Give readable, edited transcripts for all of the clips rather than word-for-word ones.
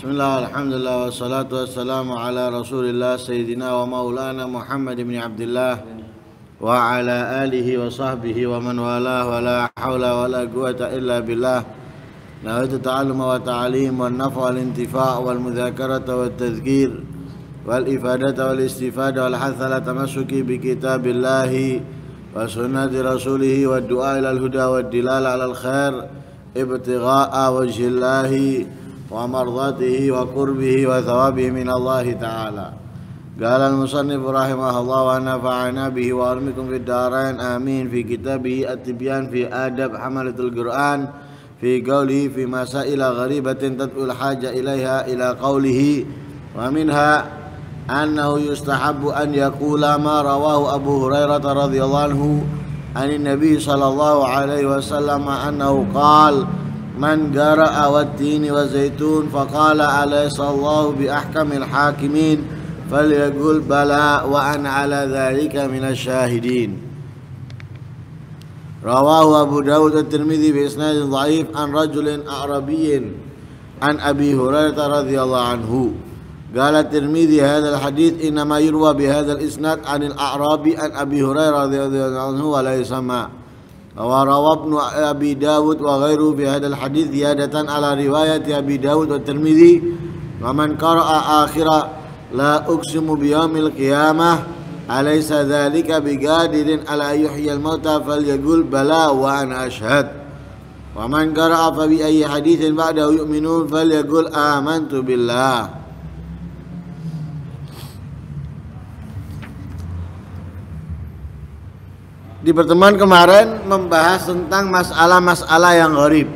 Bismillah, alhamdulillah, wassalatu wassalamu ala rasulillah Sayyidina wa maulana Muhammad ibn Abdullah wa ala alihi wa sahbihi wa man walah wa la hawla wa la quwata illa billah. Nawaitu ta'alluma wa ta'alim wa nafa wal intifa' wal mudhakarata wa tadhkir wal ifadata wal istifada wal hathala tamassuki bi kitabillahi wa sunnati rasulihi wa du'a ilal huda wa dilala alal khair ibtigha'a wajhillahi wa mardatihi wa qurbihi wa thawabihi min Allah ta'ala. Qala al-musannif rahimahullah wa nafa'ana bihi wa armikum fid darain amin fi kitabihi at-tibyan fi adab hamalatul Qur'an fi qawlihi fi masaila gharibatin tad'ul haja ilaiha ila qawlihi wa minha annahu yustahabbu an yaqula ma rawahu Abu Hurairah radhiyallahu anhu anin nabi sallallahu alaihi wasallam annahu qala man qara'a wat-tini wa zaitun faqala alaysa Allahu bi ahkamil hakimin falyaqul bala wa ana ala dhalika minasy syahidin. Rawahu Abu Dawud at-Tirmidzi bi isnadin dhaif an rajulin a'rabiyyin an Abi Hurairah radhiyallahu anhu. Qala at-Tirmidzi hadzal hadits inma yurwa bi hadzal isnad 'anil a'rabi an Abi Hurairah radhiyallahu anhu wa laysa ma. Wa rawa Ibnu Abi Dawud wa ghairuhu fi hadzal hadits ziyadatan ala riwayat Abi Dawud wa Tirmidzi wa man qara'a akhira la uqsimu bi yaumil qiyamah alaysa dzalika biqadirin ala yuhyil mauta falyaqul bala wa ana ashhad wa man qara'a fa bi ayyi haditsin ba'dahu yu'minun falyaqul amantu billah. Di pertemuan kemarin membahas tentang masalah-masalah yang gharib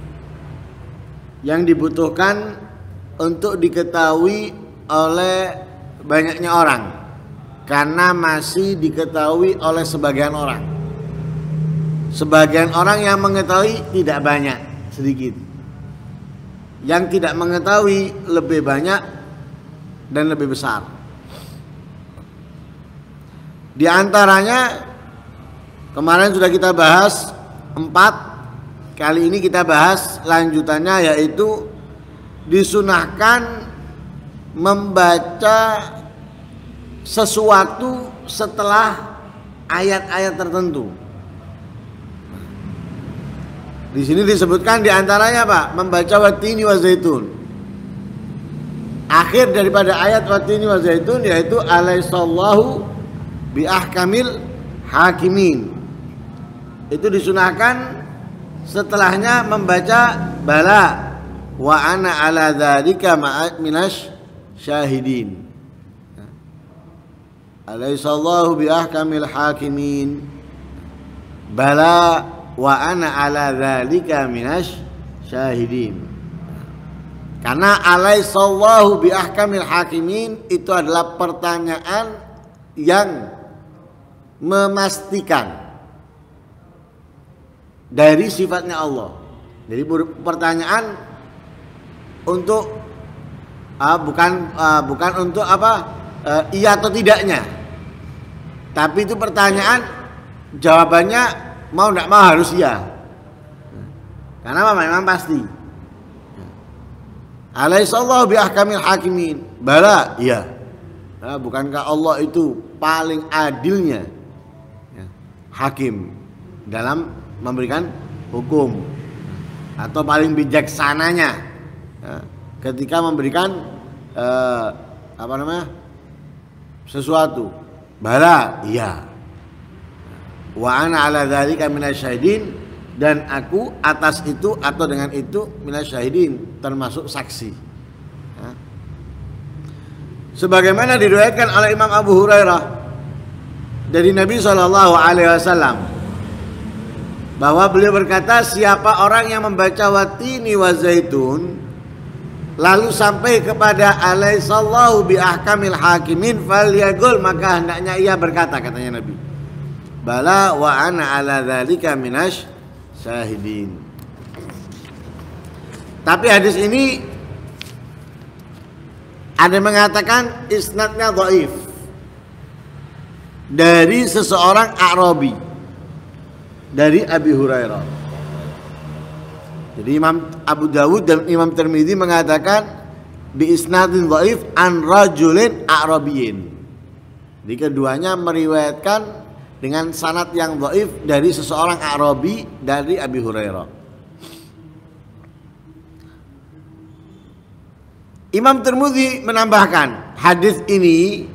yang dibutuhkan untuk diketahui oleh banyaknya orang karena masih diketahui oleh sebagian orang. Sebagian orang yang mengetahui tidak banyak, sedikit. Yang tidak mengetahui lebih banyak dan lebih besar. Di antaranya kemarin sudah kita bahas 4. Kali ini kita bahas lanjutannya, yaitu disunahkan membaca sesuatu setelah ayat-ayat tertentu. Di sini disebutkan diantaranya apa? Membaca watini wa zaitun. Akhir daripada ayat watini wa zaitun yaitu alaihissallahu bi ahkamil hakimin. Itu disunahkan setelahnya membaca bala wa ana ala dzalika minasy syahidin. Alaihissallahu bi ahkamil hakimin bala wa ana ala dzalika minasy syahidin. Karena alaihissallahu bi ahkamil hakimin itu adalah pertanyaan yang memastikan dari sifatnya Allah. Jadi pertanyaan untuk bukan untuk iya atau tidaknya, tapi itu pertanyaan jawabannya mau tidak mau harus iya. Karena memang pasti. Alaihissallahu bi ahkamil hakimin. Bala, iya. Nah, bukankah Allah itu paling adilnya hakim dalam memberikan hukum, atau paling bijaksananya ketika memberikan sesuatu. Bala, iya. Wa ana ala dzalika minasyahidin, dan aku atas itu atau dengan itu minasyahidin, termasuk saksi. Sebagaimana diriwayatkan oleh Imam Abu Hurairah dari Nabi SAW bahwa beliau berkata, siapa orang yang membaca watini wa zaitun lalu sampai kepada alaihissallahu bi ahkamil hakimin falyaqul, maka hendaknya ia berkata, katanya Nabi, bala wa ana ala dzalika minasy syahidin. Tapi hadis ini ada yang mengatakan isnadnya dhaif dari seseorang A'rabi, dari Abi Hurairah. Jadi Imam Abu Dawud dan Imam Tirmidzi mengatakan bi isnadin dhaif an rajulin a'rabiyyin. Jadi keduanya meriwayatkan dengan sanad yang dhaif dari seseorang Arabi dari Abi Hurairah. Imam Tirmidzi menambahkan, hadis ini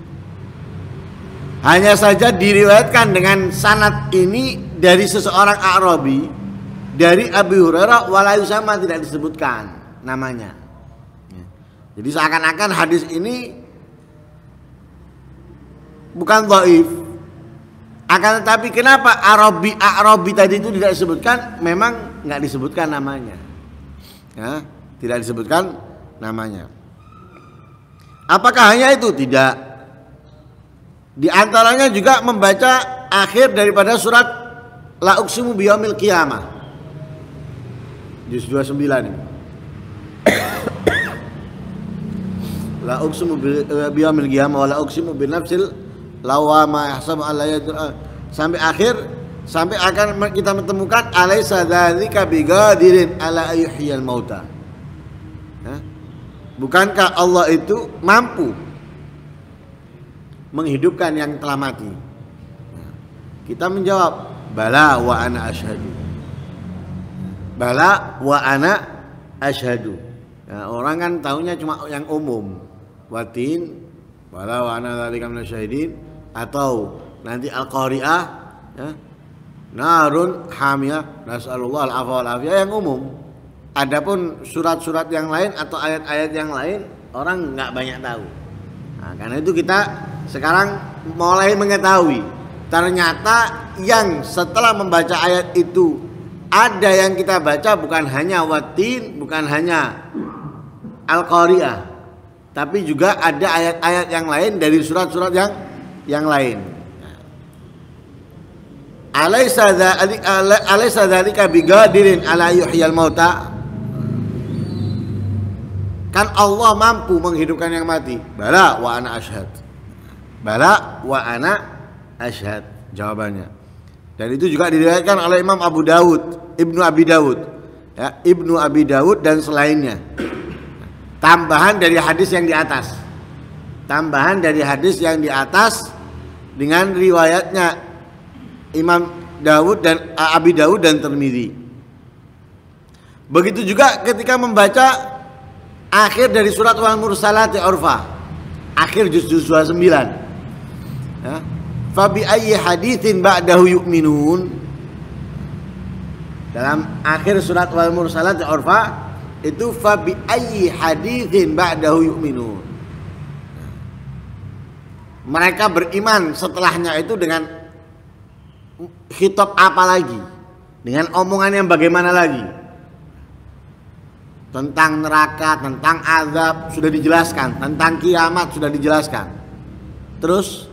hanya saja diriwayatkan dengan sanad ini dari seseorang Arabi dari Abi Hurairah, wala yusama, tidak disebutkan namanya. Jadi seakan-akan hadis ini bukan dhaif. Akan tetapi kenapa Arabi tadi itu tidak disebutkan? Memang nggak disebutkan namanya. Ya, tidak disebutkan namanya. Apakah hanya itu? Tidak. Di antaranya juga membaca akhir daripada surat La uqsimu biyaumil qiyamah. Juz 29 ini. La uqsimu biyaumil qiyamah wa la uqsimu binafsil lawama yahsabu an la yadur, sampai akhir, sampai akan kita menemukan alaisa dzalika biqadirin ala ayyuhiyal mauta. Bukankah Allah itu mampu menghidupkan yang telah mati? Kita menjawab, bala wa ana asyhadu. Bala wa ana asyhadu. Nah, orang kan tahunya cuma yang umum. Watin, bala wa ana dzalika minasyahidin, atau nanti al-qari'ah, ya, narun hamiyah, nasallallahu al-afwa wal afiyah, yang umum. Adapun surat-surat yang lain atau ayat-ayat yang lain orang nggak banyak tahu. Nah, karena itu kita sekarang mulai mengetahui ternyata yang setelah membaca ayat itu ada yang kita baca bukan hanya watin, bukan hanya al-qari'ah, tapi juga ada ayat-ayat yang lain dari surat-surat yang lain. Alaysa dzalika biqadirin ala yuhyil mauta. Kan Allah mampu menghidupkan yang mati. Bala wa ana asyhad. Bala wa ana asyhad, jawabannya. Dan itu juga diriwayatkan oleh Imam Abu Dawud, Ibnu Abi Dawud, ya, Ibnu Abi Dawud dan selainnya. Tambahan dari hadis yang di atas. Tambahan dari hadis yang di atas dengan riwayatnya Imam Dawud dan Abi Dawud dan Tirmidzi. Begitu juga ketika membaca akhir dari surat Wal Mursalati Urfa, akhir juz 29. Ya. Fa bi ayyi haditsin ba'dahu yu'minun. Dalam akhir surat Wal Mursalati Urfa itu fa bi ayyi haditsin ba'dahu yu'minun. Mereka beriman setelahnya itu dengan khitab apa lagi? Dengan omongan yang bagaimana lagi? Tentang neraka, tentang azab sudah dijelaskan, tentang kiamat sudah dijelaskan. Terus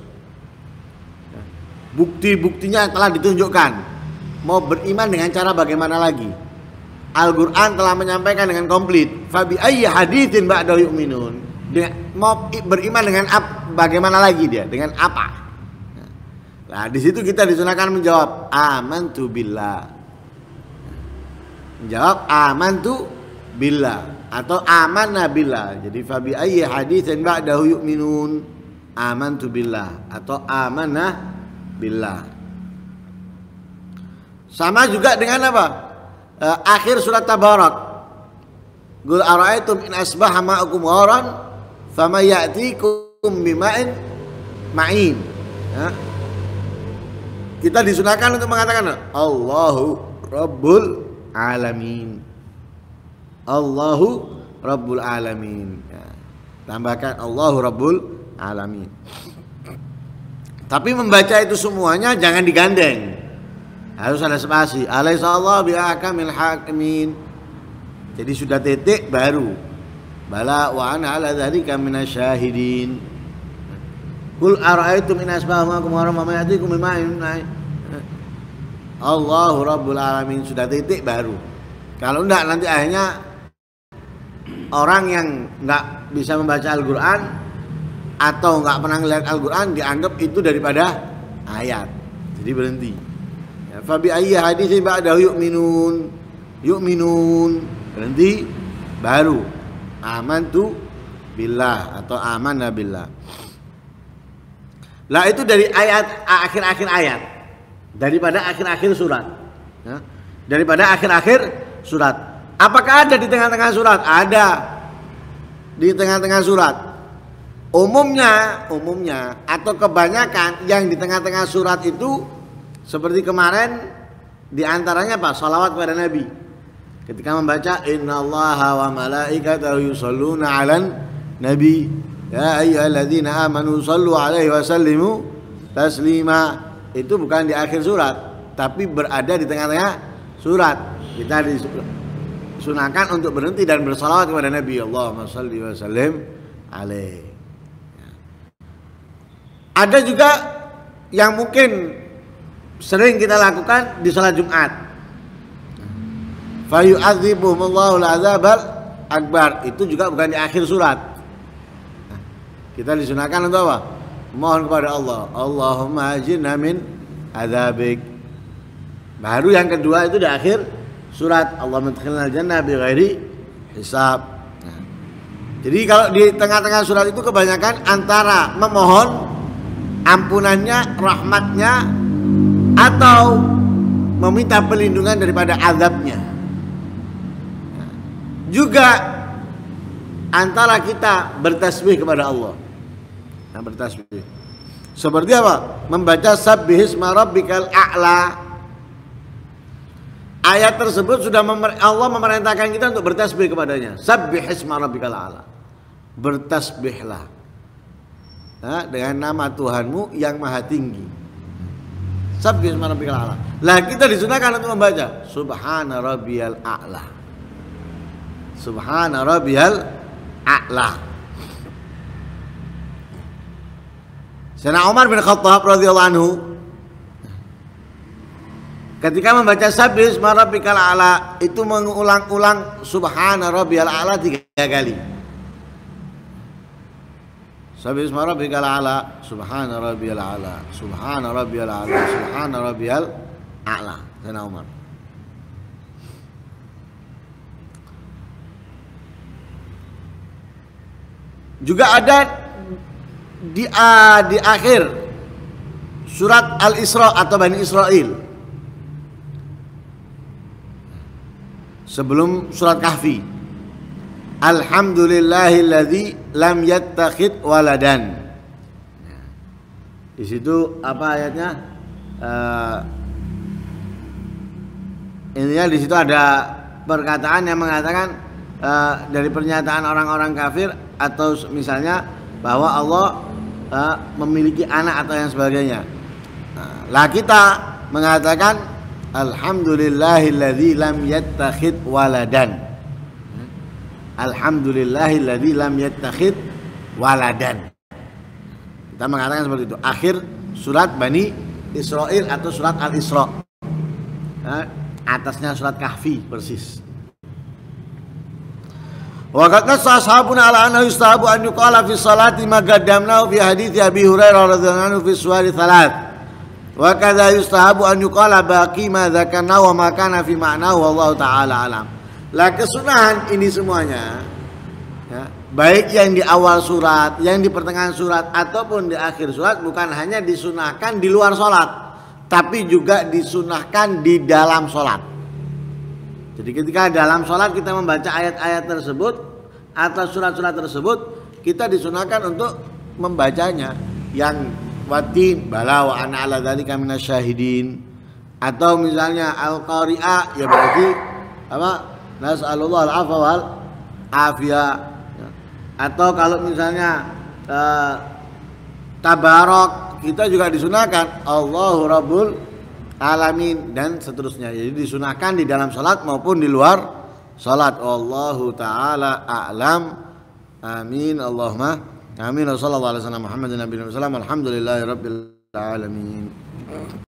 bukti-buktinya telah ditunjukkan. Mau beriman dengan cara bagaimana lagi? Al-Quran telah menyampaikan dengan komplit. Fabi ayyi haditsin ba'da yu'minun. Mau beriman dengan bagaimana lagi dia? Dengan apa? Nah, di situ kita disunahkan menjawab amantu billah. Menjawab amantu billah atau amanna billah. Jadi fabi ayyi haditsin ba'dahu yu'minun, amantu billah atau amanna billah. Sama juga dengan apa? Akhir surat Tabarak. Qul ara'aytum in asbaha ma'akum gharan fama ya'tikum bima'in ma'in. Ya. Kita disunahkan untuk mengatakan Allahu Rabbul Alamin. Allahu Rabbul Alamin, ya. Tambahkan Allahu Rabbul Alamin. Tapi membaca itu semuanya jangan digandeng, harus ada spasi. Alaysa Allah bi'ahkamil hakimin. Jadi sudah titik baru bala wa ana ala dzalika minasyahidin. Qul ara'aytum in asbaha ma'akum gharan ma ya'tikum bima'in. Allahu Rabbul Alamin, sudah titik baru. Kalau enggak nanti akhirnya orang yang nggak bisa membaca Al-Quran atau nggak pernah melihat Al-Quran dianggap itu daripada ayat, jadi berhenti. Ya, fabi ayyi haditsin ba'dahu yu'minun, berhenti baru Amantu billah atau amanna billah. Lah itu dari ayat akhir-akhir ayat, daripada akhir-akhir surat. Ya. Daripada akhir-akhir surat. Apakah ada di tengah-tengah surat? Ada di tengah-tengah surat. Umumnya atau kebanyakan yang di tengah-tengah surat itu seperti kemarin diantaranya apa? Salawat kepada Nabi. Ketika membaca innallaha wa malaikatahu yusholluna 'alan nabi ya ayyuhalladzina amanu shallu 'alaihi wa sallimu taslima. Itu bukan di akhir surat, tapi berada di tengah-tengah surat. Kita disunahkan untuk berhenti dan bersalawat kepada Nabi. Allahumma shalli wa sallim 'alaihi. Ada juga yang mungkin sering kita lakukan di salat Jumat. Fayu'adzibuhumullahu al-'adzabal akbar. Itu juga bukan di akhir surat. Kita disunahkan untuk apa? Mohon kepada Allah, Allahumma ajirna min adzabik. Baru yang kedua itu di akhir surat, Allahumma adkhilnal jannah bighairi hisab. Jadi kalau di tengah-tengah surat itu kebanyakan antara memohon ampunannya, rahmatnya, atau meminta perlindungan daripada azabnya. Juga antara kita bertasbih kepada Allah. Nah, bertasbih. Seperti apa? Membaca sabbihisma rabbikal a'la. Ayat tersebut sudah Allah memerintahkan kita untuk bertasbih kepadanya. Sabbihisma rabbikal a'la. Bertasbihlah. Nah, dengan nama Tuhanmu yang maha tinggi. Sabbihisma rabbikal a'la. Lah kita disunahkan untuk membaca Subhana rabbiyal a'la. Subhana rabbiyal a'la. Sayyidina Umar bin Khattab radhiyallahu anhu ketika membaca Sabbihisma rabbikal a'la itu mengulang-ulang Subhana rabbiyal a'la 3 kali. Sabbihisma rabbikal a'la, Subhana rabbiyal a'la, Subhana rabbiyal a'la, Subhana rabbiyal a'la. Sayyidina Umar. Juga ada di akhir surat Al-Isra atau Bani Israil, sebelum surat Kahfi, Alhamdulillahilladzi lam yattakhid waladan. Di situ apa ayatnya? Intinya di situ ada perkataan yang mengatakan dari pernyataan orang-orang kafir, atau misalnya bahwa Allah memiliki anak atau yang sebagainya. Lah kita mengatakan Alhamdulillahilladzi lam yattakhid waladan. Alhamdulillahilladzi lam yattakhid waladan. Kita mengatakan seperti itu. Akhir surat Bani Israil atau surat Al-Isra. Atasnya surat Kahfi persis. Wa qad nassa ashabuna ala annahu yustahabu an yuqala fi salati ma qaddamnahu fi hadits Abi Hurairah radhiyallahu anhu fi suwari thalath. Wa kadza yustahabu an yuqala baqi ma dzakarna wa ma kana fi ma'nahu wallahu taala alam. Lah kesunahan ini semuanya ya, baik yang di awal surat, yang di pertengahan surat ataupun di akhir surat, bukan hanya disunahkan di luar salat, tapi juga disunahkan di dalam salat. Jadi ketika dalam sholat kita membaca ayat-ayat tersebut atau surat-surat tersebut, kita disunahkan untuk membacanya yang watin bala wa ana ala dzalika minasyahidin, atau misalnya al-qari'ah ya berarti apa? Nas'alullah al-'afwa wal afiyah. Atau kalau misalnya tabarok, kita juga disunahkan Allahu Rabbul Alamin dan seterusnya. Jadi disunahkan di dalam salat maupun di luar salat. Wallahu taala a'lam. Amin. Allahumma amin. Wassallallahu alaihi wasallam Muhammadin nabiyina sallallahu alhamdulillahi rabbil alamin.